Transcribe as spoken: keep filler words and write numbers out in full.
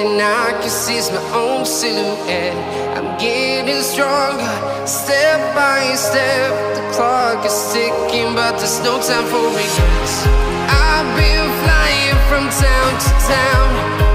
thing I can see is my own silhouette. I'm getting stronger, step by step. The clock is ticking, but there's no time for regrets. I've been flying from town to town,